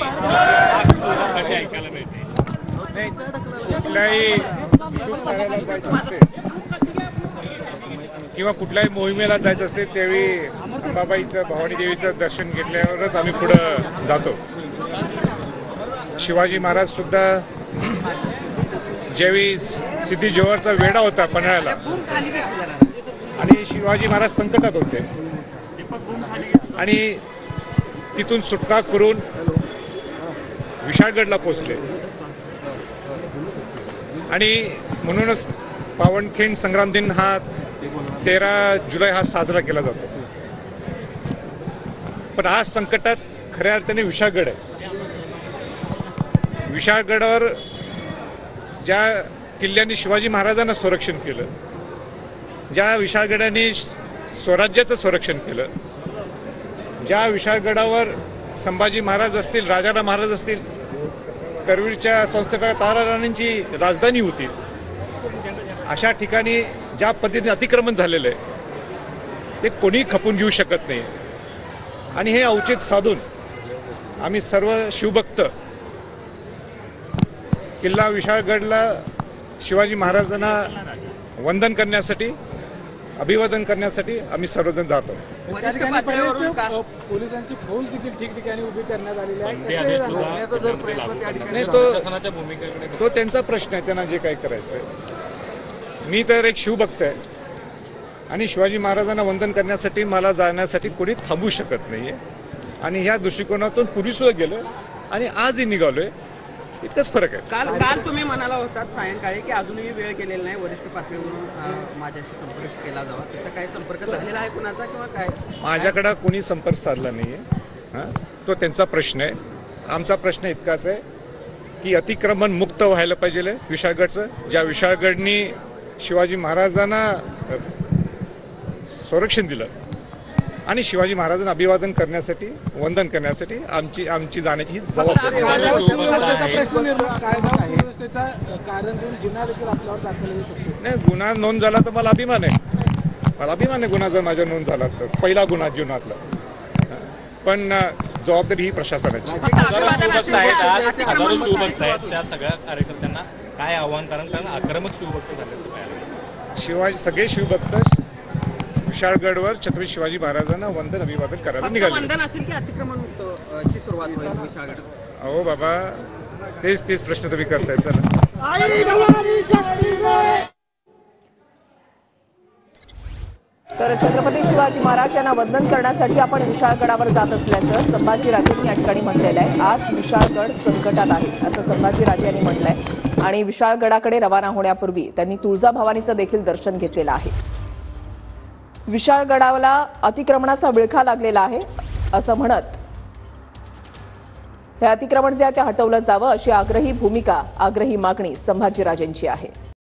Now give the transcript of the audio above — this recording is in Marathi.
नाही, कुठल्याही शुभ कार्याला जायचं असते किंवा कुठल्याही मोहिमेला जायचं असते त्यावेळी अंबाबाईचं भवानी देवीचं दर्शन घेतल्यावरच आम्ही पुढं जातो. शिवाजी महाराज सुद्धा ज्यावेळी सिद्धी जोहरचा वेढा होता पन्हाळ्याला आणि शिवाजी महाराज संकटात होते आणि तिथून सुटका करून विशाळगडला पोचले आणि म्हणूनच पावनखिंड संग्राम दिन हा 13 जुलै हा साजरा केला जातो. पण आज संकटात खऱ्या अर्थाने विशाळगड आहे. विशाळगडावर ज्या किल्ल्यांनी शिवाजी महाराजांना संरक्षण केलं, ज्या विशाळगडाने स्वराज्याचं संरक्षण केलं, ज्या विशाळगडावर संभाजी महाराज असतील, राजाराम महाराज असतील, करवीरच्या संस्थापक तारा राणींची राजधानी होती, अशा ठिकाणी ज्या पद्धतीने अतिक्रमण झालेलं आहे ते कोणी खपून घेऊ शकत नाही. आणि हे औचित्य साधून आम्ही सर्व शिवभक्त किल्ला विशाळगडला शिवाजी महाराजांना वंदन करण्यासाठी, अभिवादन करण्यासाठी आम्ही सर्वजण जातो. पोलिसांची फौज देखील ठिकठिकाणी उभी करण्यात आलेली आहे. नाही, तो त्यांचा प्रश्न आहे, त्यांना जे काही करायचं आहे. मी तर एक शिवभक्त आहे आणि शिवाजी महाराजांना वंदन करण्यासाठी मला जाण्यासाठी कोणी थांबू शकत नाही आहे. आणि ह्या दृष्टिकोनातून पूर्वीसुद्धा गेलो आणि आजही निघालोय, इतकंच फरक आहे. काल तुम्ही म्हणाला होतात सायंकाळी की अजूनही वेळ केलेला नाही, वरिष्ठ पातळीवरून माझ्याशी संपर्क केला जावा. तसा काही संपर्क झालेला आहे कुणाचा किंवा काय? माझ्याकडं कोणी संपर्क साधला नाही आहे. हां, तो त्यांचा प्रश्न आहे. आमचा प्रश्न इतकाच आहे की अतिक्रमण मुक्त व्हायला पाहिजे विशाळगडचं. ज्या विशाळगडनी शिवाजी महाराजांना संरक्षण दिलं आणि शिवाजी महाराजांना अभिवादन करण्यासाठी, वंदन करण्यासाठी आमची जाण्याची ही जबाबदारी आहे. नाही, गुन्हा नोंद झाला तर मला अभिमान आहे. गुन्हा जर माझ्या नोंद झाला तर पहिला गुन्हा जीवनातला. पण जबाबदारी ही प्रशासनाची. हजारो शिवभक्त आहेत, त्या सगळ्या कार्यकर्त्यांना काय आव्हान, कारण आक्रमक शिवभक्त झाल्याचं काय? सगळे शिवभक्त विशाळगडवर छत्रपती शिवाजी महाराजांना वंदन अभिवादन करायला निघाले. वंदन असेल की अतिक्रमण ची सुरुवात होईल विशाळगड? अहो बाबा, तेच प्रश्न तुम्ही करताय. चला, तर छत्रपती शिवाजी महाराज यांना वंदन करण्यासाठी आपण विशाळगडावर जात असल्याचं संभाजीराजेंनी या ठिकाणी म्हटलेलं आहे. आज विशाळगड संकटात आहे असं संभाजीराजे यांनी म्हटलंय आणि विशाळगडाकडे रवाना होण्यापूर्वी त्यांनी तुळजाभवानीचं देखील दर्शन घेतलेलं आहे. विशाळगडाला अतिक्रमणाचा विळखा लागलेला आहे असं म्हणत हे अतिक्रमण जे आहे ते हटवलं जावं अशी आग्रही मागणी संभाजीराजेंची आहे.